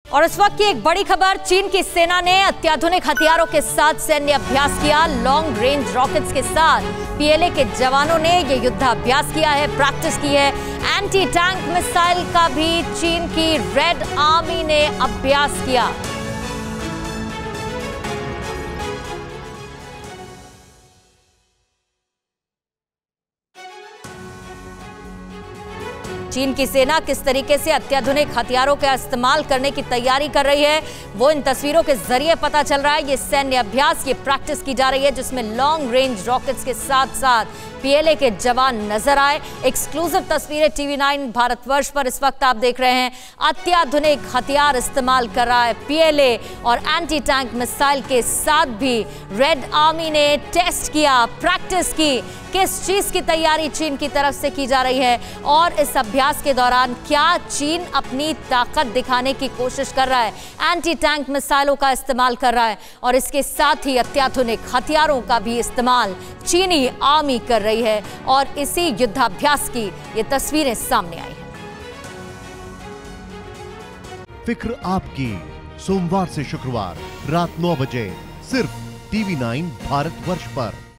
और इस वक्त की एक बड़ी खबर, चीन की सेना ने अत्याधुनिक हथियारों के साथ सैन्य अभ्यास किया। लॉन्ग रेंज रॉकेट्स के साथ पीएलए के जवानों ने यह युद्धाभ्यास किया है, प्रैक्टिस की है। एंटी टैंक मिसाइल का भी चीन की रेड आर्मी ने अभ्यास किया। चीन की सेना किस तरीके से अत्याधुनिक हथियारों का इस्तेमाल करने की तैयारी कर रही है, वो इन तस्वीरों के जरिए पता चल रहा है। ये सैन्य अभ्यास, ये प्रैक्टिस की जा रही है, जिसमें लॉन्ग रेंज रॉकेट्स के साथ साथ पीएलए के जवान नजर आए। एक्सक्लूसिव तस्वीरें टीवी9 भारतवर्ष पर इस वक्त आप देख रहे हैं। अत्याधुनिक हथियार इस्तेमाल कर रहा है पीएलए और एंटी टैंक मिसाइल के साथ भी रेड आर्मी ने टेस्ट किया, प्रैक्टिस की। किस चीज की तैयारी चीन की तरफ से की जा रही है और इस अभ्यास के दौरान क्या चीन अपनी ताकत दिखाने की कोशिश कर रहा है, एंटी टैंक मिसाइलों का इस्तेमाल कर रहा है और इसके साथ ही अत्याधुनिक हथियारों का भी इस्तेमाल चीनी आर्मी कर रही है और इसी युद्धाभ्यास की ये तस्वीरें सामने आई हैं। फिक्र आपकी, सोमवार से शुक्रवार रात 9 बजे सिर्फ टीवी9 भारतवर्ष पर।